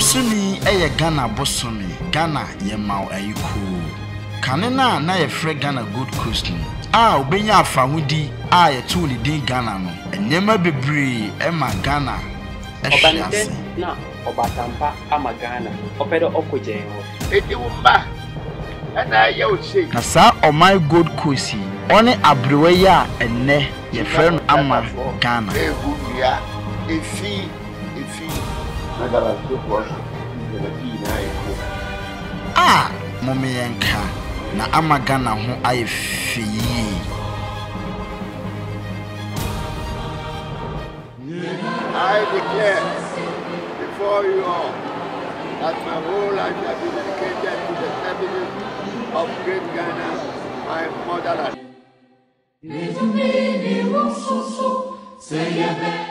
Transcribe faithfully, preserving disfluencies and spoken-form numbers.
Bosumi eye Ghana Bosumi Ghana ye mau ayiku kanena na ye frɛ Ghana Gold Coast no a obenya afahudi a ye tu ni din Ghana no enyema bebree e ma Ghana Obanite na obatampa ama Ghana opedo okojen ho edi wumba ana ye o sei na sa o my Gold Coast one abrewe ya enne ye frɛ no ama Ghana ebuya efi efi na Galamsey cross the na eko ah momme yenka na ama Ghana ho ayefi I declare before you all that my whole life has been dedicated to the service of great Ghana, my motherland.